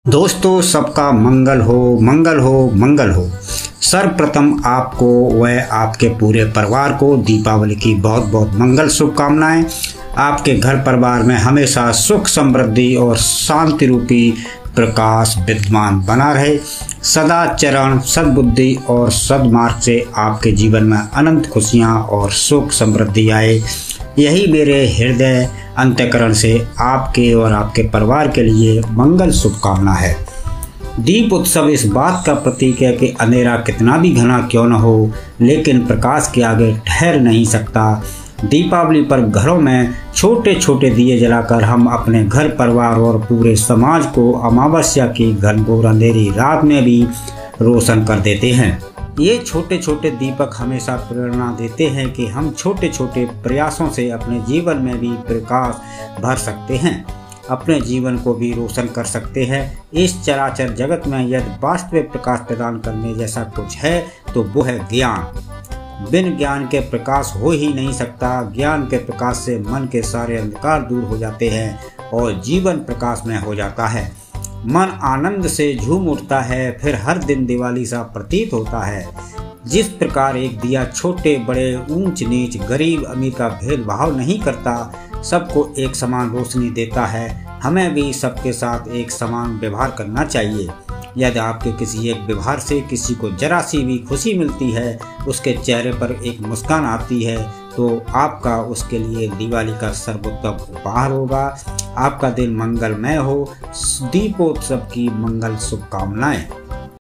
दोस्तों, सबका मंगल हो, मंगल हो, मंगल हो। सर्वप्रथम आपको व आपके पूरे परिवार को दीपावली की बहुत बहुत मंगल शुभकामनाएं। आपके घर परिवार में हमेशा सुख समृद्धि और शांति रूपी प्रकाश विद्यमान बना रहे। सदाचरण, सद्बुद्धि और सद्मार्ग से आपके जीवन में अनंत खुशियां और सुख समृद्धि आए, यही मेरे हृदय अंतःकरण से आपके और आपके परिवार के लिए मंगल शुभकामना है। दीप उत्सव इस बात का प्रतीक है कि अंधेरा कितना भी घना क्यों न हो, लेकिन प्रकाश के आगे ठहर नहीं सकता। दीपावली पर घरों में छोटे छोटे दिए जलाकर हम अपने घर परिवार और पूरे समाज को अमावस्या की घनघोर अंधेरी रात में भी रोशन कर देते हैं। ये छोटे छोटे दीपक हमेशा प्रेरणा देते हैं कि हम छोटे छोटे प्रयासों से अपने जीवन में भी प्रकाश भर सकते हैं, अपने जीवन को भी रोशन कर सकते हैं। इस चराचर जगत में यदि वास्तविक प्रकाश प्रदान करने जैसा कुछ है तो वो है ज्ञान। बिन ज्ञान के प्रकाश हो ही नहीं सकता। ज्ञान के प्रकाश से मन के सारे अंधकार दूर हो जाते हैं और जीवन प्रकाश में हो जाता है। मन आनंद से झूम उठता है, फिर हर दिन दिवाली सा प्रतीत होता है। जिस प्रकार एक दिया छोटे बड़े, ऊंच नीच, गरीब अमीर का भेदभाव नहीं करता, सबको एक समान रोशनी देता है, हमें भी सबके साथ एक समान व्यवहार करना चाहिए। यदि आपके किसी एक व्यवहार से किसी को जरा सी भी खुशी मिलती है, उसके चेहरे पर एक मुस्कान आती है, तो आपका उसके लिए दिवाली का सर्वोत्तम उपहार होगा। आपका दिन मंगलमय हो। दीपोत्सव की मंगल शुभकामनाएं।